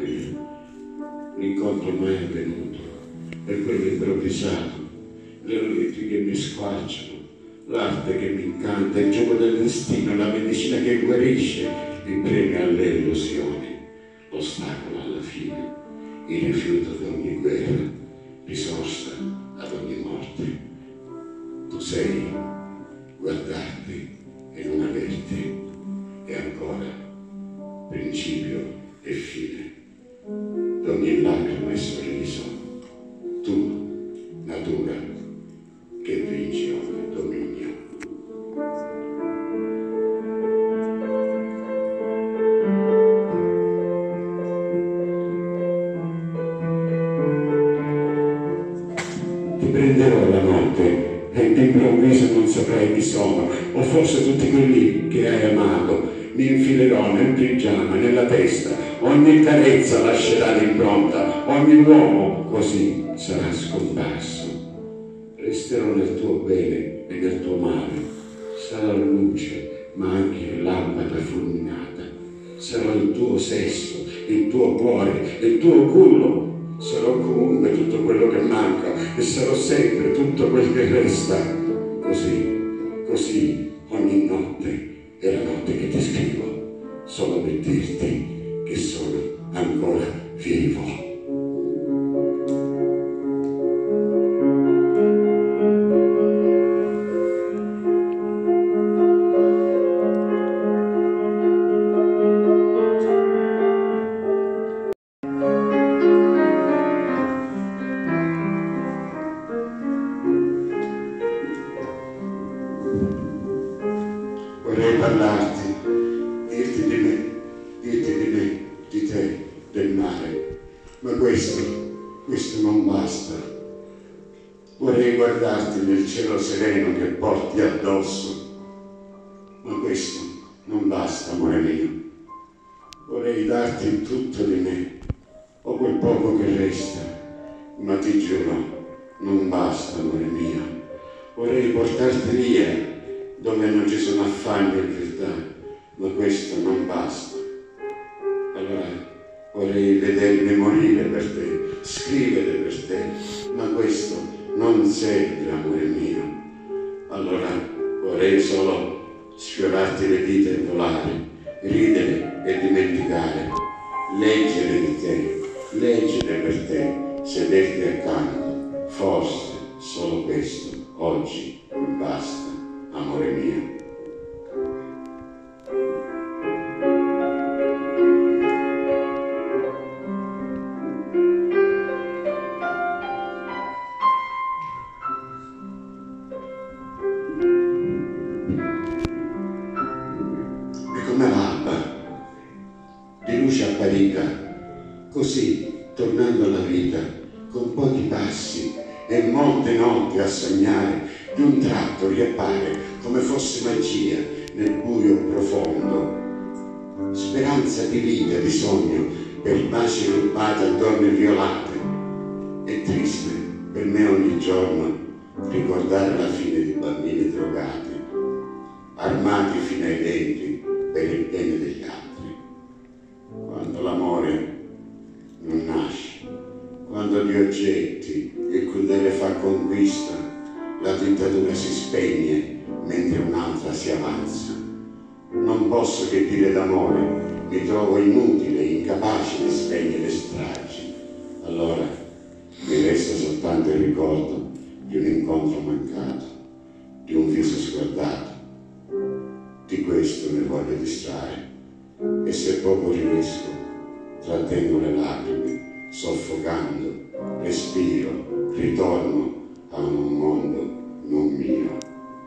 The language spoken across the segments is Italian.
immobile. L'incontro mai avvenuto, è quello improvvisato, le reti che mi squarciano, l'arte che mi incanta, il gioco del destino, la medicina che guarisce, il premio alle illusioni, l'ostacolo alla fine, il rifiuto di ogni guerra, risorsa ad ogni morte. Tu sei guardarti e non averti, e ancora principio e fine d'ogni lacrima e sorriso. Tu, natura, che vinci ogni dominio. Ti prenderò la notte e d'improvviso non saprai chi sono, o forse tutti quelli che hai amato. Mi infilerò nel pigiama, nella testa, ogni carezza lascerà l'impronta, ogni uomo così sarà scomparso. Resterò nel tuo bene e nel tuo male, sarò luce ma anche lampada fulminata, sarò il tuo sesso, il tuo cuore, il tuo culo, sarò comunque tutto quello che manca e sarò sempre tutto quel che resta. Così ogni notte è la notte che ti scrivo, solo per dirti che sono ancora vivo. Vorrei parlarti, dirti di me, di te, del mare, ma questo non basta. Vorrei guardarti nel cielo sereno che porti addosso, ma questo non basta, amore mio. Vorrei darti tutto di me, o quel poco che resta, ma ti giuro, non basta, amore mio. Vorrei portarti via, dove non ci sono affanni e verità, ma questo non basta. Allora vorrei vedermi morire per te, scrivere per te, ma questo non serve, amore mio. Allora vorrei solo sfiorarti le dita e volare, ridere e dimenticare, leggere di te, leggere per te, sederti accanto. Forse solo questo oggi mi basta, amore mio. E come l'alba, di luce apparita, così tornando alla vita, con pochi passi e molte notti a sognare, di un tratto riappare come fosse magia nel buio profondo, speranza di vita, di sogno per baci rubate a donne violate. È triste per me ogni giorno ricordare la fine di bambini drogati, armati fino ai denti per il bene degli altri. Quando l'amore non nasce, quando di oggetti il crudele fa conquista, la dittatura si spegne mentre un'altra si avanza. Non posso che dire d'amore, mi trovo inutile, incapace di spegnere stragi. Allora mi resta soltanto il ricordo di un incontro mancato, di un viso sguardato. Di questo mi voglio distrarre e se poco riesco, trattengo le lacrime, soffocando, respiro, ritorno a un mondo non mio.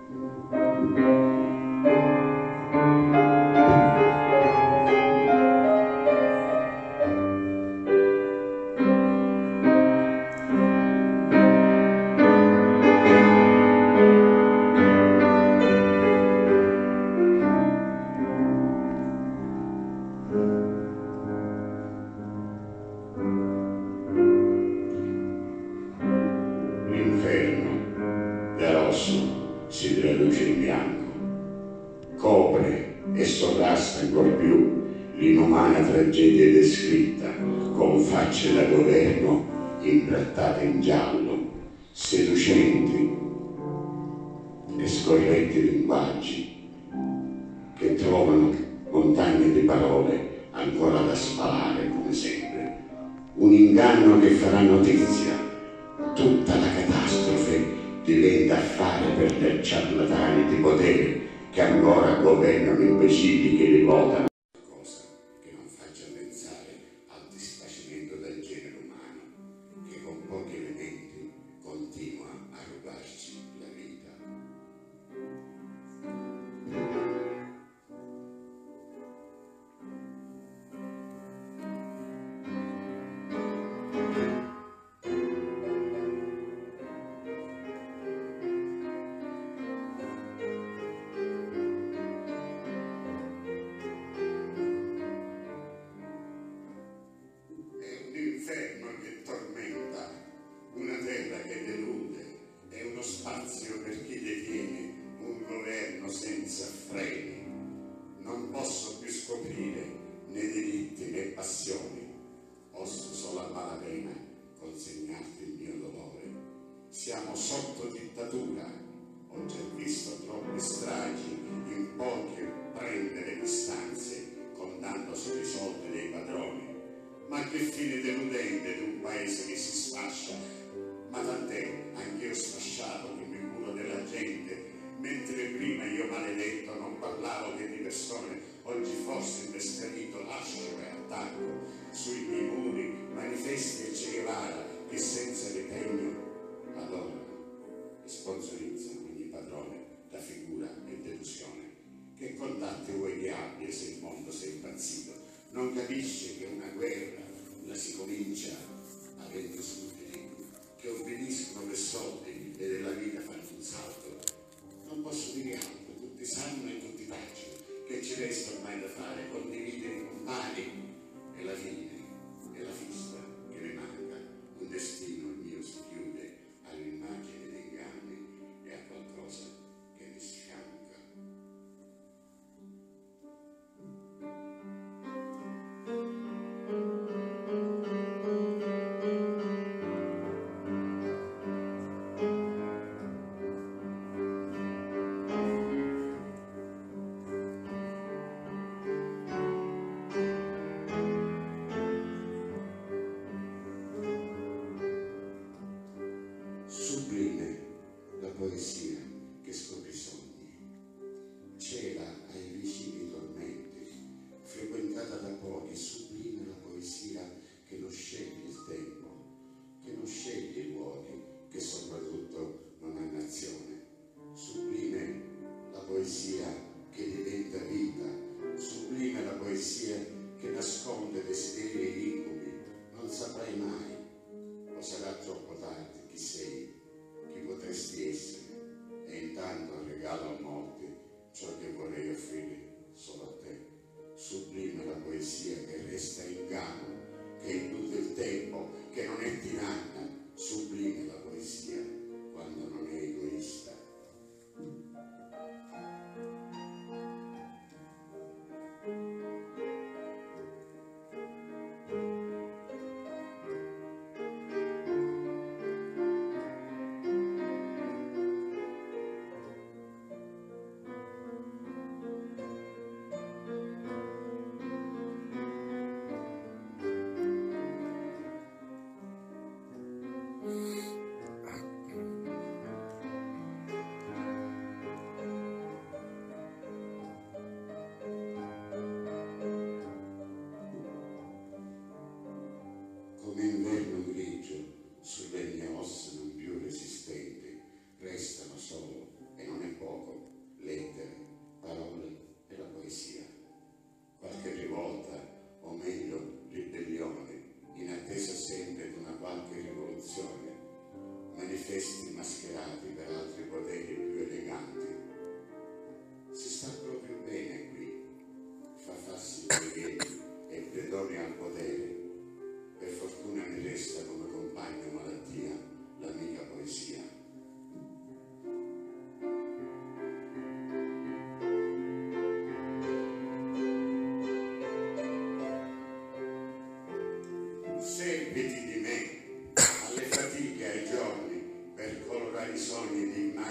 L'inferno da rosso si traduce in bianco, copre e sovrasta ancor più l'inumana tragedia descritta con facce da governo imbrattate in giallo, seducenti e scorretti linguaggi che trovano montagne di parole ancora da spalare come sempre, un inganno che farà notizia. Tutta la catastrofe diventa affare per gli ciarlatani di potere che ancora governano imbecilli che li votano. Cosa che non faccia pensare al disfacimento del genere umano, che con pochi elementi continua a rubarci la vita. L'inferno che tormenta, una terra che delude, è uno spazio per chi detiene un governo senza freni. Non posso più scoprire né diritti né passioni, posso solo a malapena consegnarti il mio dolore. Siamo sotto dittatura, ho già visto troppe stragi, in pochi prendere distanze, contando solo i soldi dei padroni. Ma che fine deludente di un paese che si sfascia. Ma tant'è, anch'io sfasciato che mi curo della gente, mentre prima io maledetto non parlavo che di persone, oggi forse investerito lascio e attacco sui miei muri manifesti e Che Guevara che senza ritegno adorano e sponsorizzano ogni padrone da figura e delusione. Che contatti vuoi che abbia se il mondo si è impazzito? Non capisce che una guerra la si comincia avendo sudditi che obbediscono per soldi e della vita fanno un salto. Non posso dire altro, tutti sanno e tutti tacciono. Che ci resta ormai da fare? Condividere i compari e la fine è la fista che ne manca. Un destino il mio si chiude all'immagine dei inganni e a qualcosa che mi sfianca. Sublime la poesia che scopre i sogni, cela ai vicini tormenti, frequentata da pochi. Sublime la poesia che non sceglie il tempo, che non sceglie i luoghi, che soprattutto non ha nazione. Sublime la poesia che diventa vita, sublime la poesia che nasconde desideri e incubi. Non saprai mai, o sarà troppo tardi, chi sei, chi potresti essere, e intanto regalo a molti ciò che vorrei offrire solo a te. Sublime la poesia che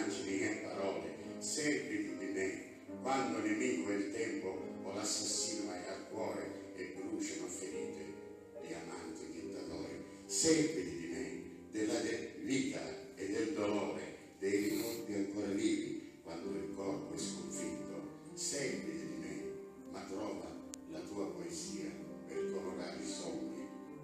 immagini e parole, serviti di me, quando nemico è il tempo o l'assassino è al cuore e bruciano ferite di amanti dittatori. Serviti di me, della vita e del dolore, dei ricordi ancora vivi quando il corpo è sconfitto. Serviti di me, ma trova la tua poesia per colorare i sogni.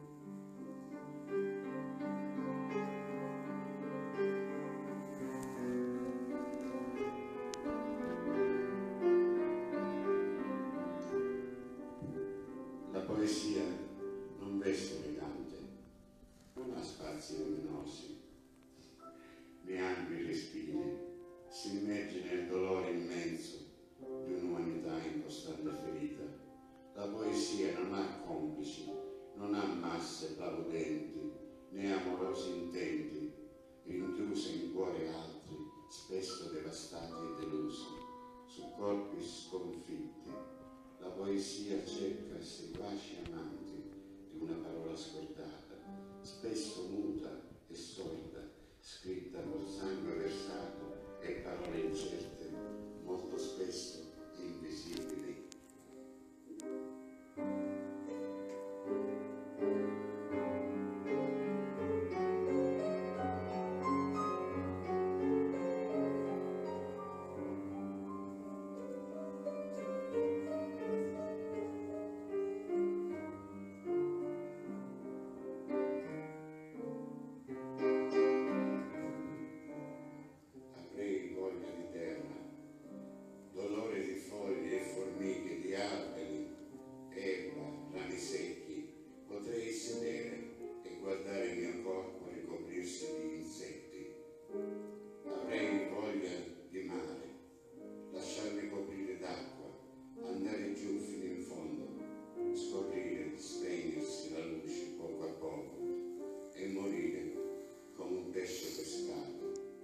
La poesia non veste elegante, non ha spazi luminosi, né ambiti respiri, si immerge nel dolore immenso di un'umanità in costante ferita. La poesia non ha complici, non ha masse plaudenti, né amorosi intenti, rinchiuse in cuori altri, spesso devastati e delusi, su corpi sconfitti. La poesia cerca seguaci amanti di una parola scordata, spesso muta e sorda, scritta col sangue versato e parole incerte, molto spesso invisibili. Avrei voglia di terra, dolore di foglie e formiche, di alberi, erba, rami secchi. Potrei sedere e guardare il mio corpo ricoprirsi di insetti. Avrei voglia di mare, lasciarmi coprire d'acqua, andare giù fino in fondo, scoprire, spegnersi la luce poco a poco e morire come un pesce pescato.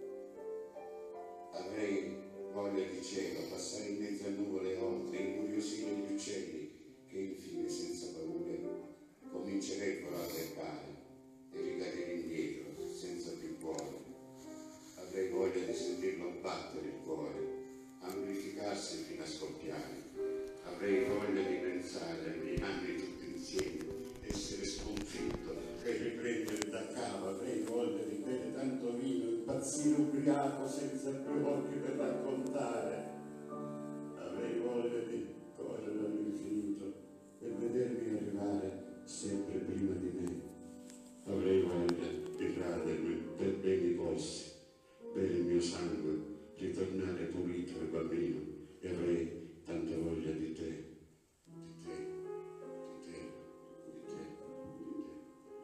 Avrei voglia di cielo, passare in mezzo a nuvole oltre, incuriosire gli uccelli che infine senza paure comincerebbero a arrebbare e ricadere indietro senza più cuore. Avrei voglia di sentirlo battere il cuore, amplificarsi fino a scoppiare. Avrei voglia di pensare ai miei anni tutti insieme, essere sconfitto e riprendere da capo. Avrei voglia di bere tanto vino, impazzire ubriaco senza più occhi per raccontare. Avrei voglia di correre all'infinito per vedermi arrivare sempre prima di me. Avrei voglia di radermi per bene i polsi, bere il mio sangue, ritornare pulito e bambino, e avrei tanta voglia di te, di te, di te, di te, di te.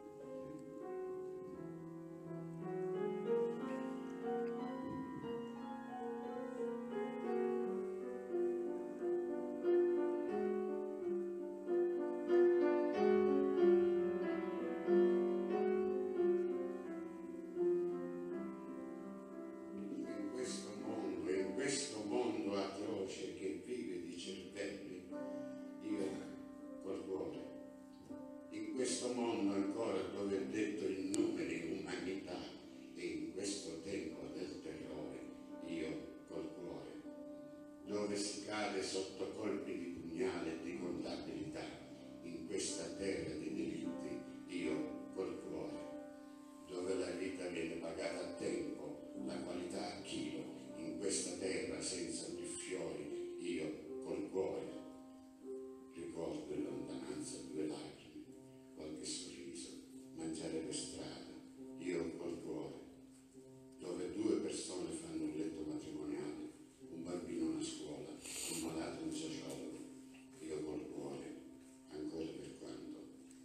In questo mondo atroce che vive di cervelli, io col cuore. In questo mondo ancora dove è detto in numeri umanità, e in questo tempo del terrore, io col cuore. Dove si cade sotto colpi di pugnale e di contabilità, in questa terra di delitti, io col cuore. Dove la vita viene pagata a tempo, la qualità a chilo, in questa terra senza più fiori, io col cuore. Ricordo in lontananza 2 lacrime, qualche sorriso, mangiare per strada, io col cuore. Dove 2 persone fanno un letto matrimoniale, un bambino una scuola, un malato un sociologo, io col cuore, ancora per quanto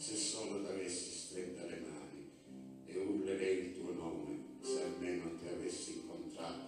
se solo t'avessi stretta le mani, e urlerei il tuo nome se almeno ti avessi incontrata.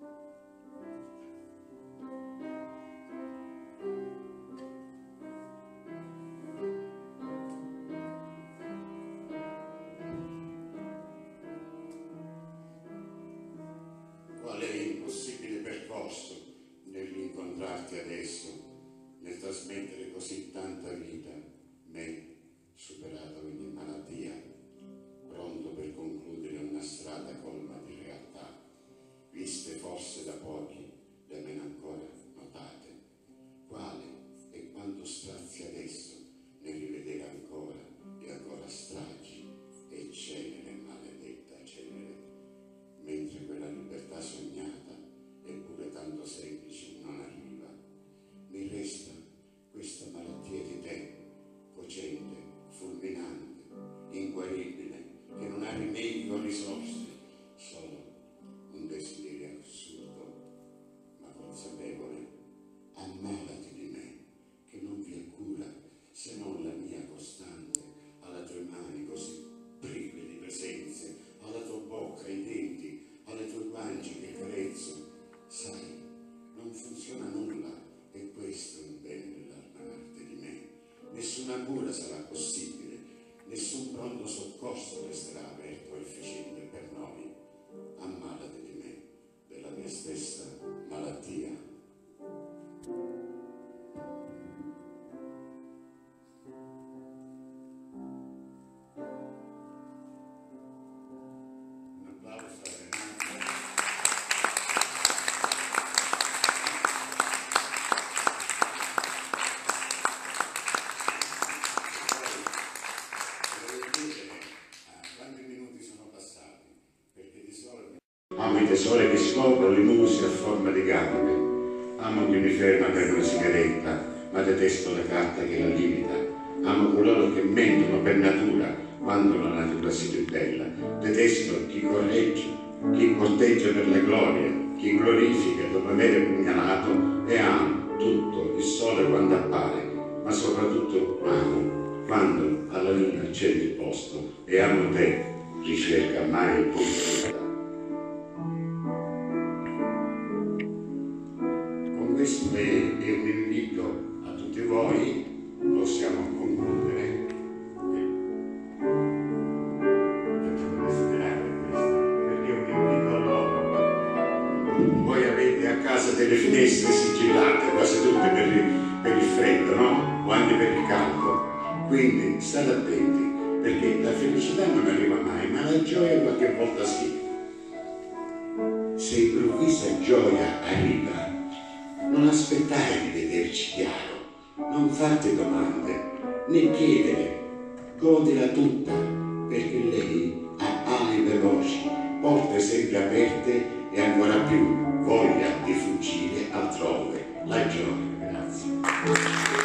Quale impossibile percorso nell'incontrarti adesso, nel trasmettere così tanta vita, me, superato ogni malattia, pronto per concludere una strada colma di realtà, viste forse da pochi, da meno ancora notate. Quale e quanto strazi adesso nel rivedere ancora e ancora stragi e cenere, maledetta cenere, mentre quella libertà sognata, eppure tanto semplice, non arriva. Mi resta questa malattia di te, cocente, fulminante, inguaribile, che non ha rimedio o risorse, solo un desiderio assurdo, ma consapevole. Ammalati di me, che non vi è cura se non la mia costante, alle tue mani così prive di presenze, alla tua bocca, ai denti, alle tue guance che carezzo. Sai, non funziona nulla, e questo è un bene dell'armarte di me. Nessuna cura sarà possibile, nessun pronto soccorso resterà aperto o efficiente per noi. Ammalati di me, della mia stessa malattia. Un applauso a Renato. Quanti minuti sono passati? Perché di solito amo i tesori che scoprono le muse a forma di gambe. Amo chi mi ferma per una sigaretta, ma detesto la carta che la limita. Amo coloro che mentono per natura, quando la natura si ribella. Detesto chi corregge, chi corteggia per la gloria, chi glorifica dopo aver pugnalato, e amo tutto il sole quando appare, ma soprattutto amo quando alla luna c'è il posto, e amo te, ricerca mai il punto di verità. Con questo è un invito a tutti voi, possiamo concludere. Facciamo desiderare questo, perché è un invito a loro. Voi avete a casa delle finestre sigillate, quasi tutte per il freddo, no? O anche per il caldo. Quindi state attenti, perché la felicità non arriva mai, ma la gioia qualche volta sì. Se improvvisa gioia arriva, non aspettare di vederci chiaro, non farti domande, né chiedere, godila tutta, perché lei ha ali veloci, porte sempre aperte e ancora più voglia di fuggire altrove. La gioia, grazie.